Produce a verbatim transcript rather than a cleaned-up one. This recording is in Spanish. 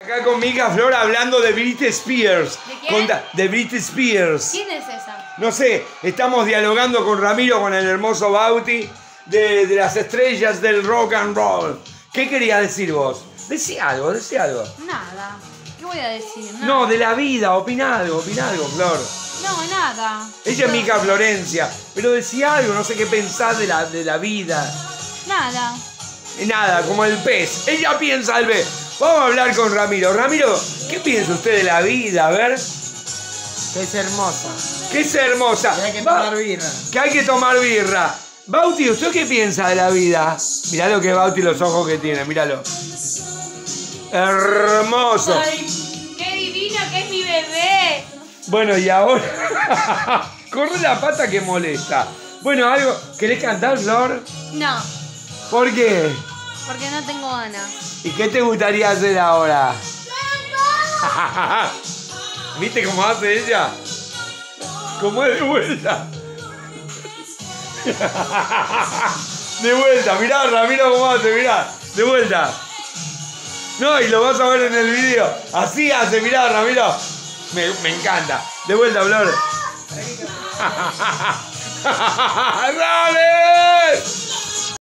Acá con Mica Flor hablando de Britney Spears. ¿De quién? Con, de Britney Spears. ¿Quién es esa? No sé, estamos dialogando con Ramiro, con el hermoso Bauti, de, de las estrellas del rock and roll. ¿Qué querías decir vos? Decí algo, decí algo. Nada. ¿Qué voy a decir? Nada. No, de la vida, opina algo, opina algo, Flor. No, nada. Ella es Mica Florencia, pero decía algo, no sé qué pensás de la, de la vida. Nada. Y nada, como el pez. Ella piensa el pez. Vamos a hablar con Ramiro. Ramiro, ¿qué piensa usted de la vida? A ver. Que es hermosa. Que es hermosa. Que hay que Va- tomar birra. Que hay que tomar birra. Bauti, ¿usted qué piensa de la vida? Mirá lo que es Bauti, los ojos que tiene, míralo. Hermoso. Ay, qué divino que es mi bebé. Bueno, y ahora... Corre la pata que molesta. Bueno, algo... ¿Querés cantar, Flor? No, ¿Por qué? porque no tengo ganas. ¿Y qué te gustaría hacer ahora? ¿Viste cómo hace ella? ¿Cómo es de vuelta? De vuelta, mirá, Ramiro, cómo hace, mirá. De vuelta. No, y lo vas a ver en el video. Así hace, mirá, Ramiro. Me, me encanta. De vuelta, Flor. ¡Dale!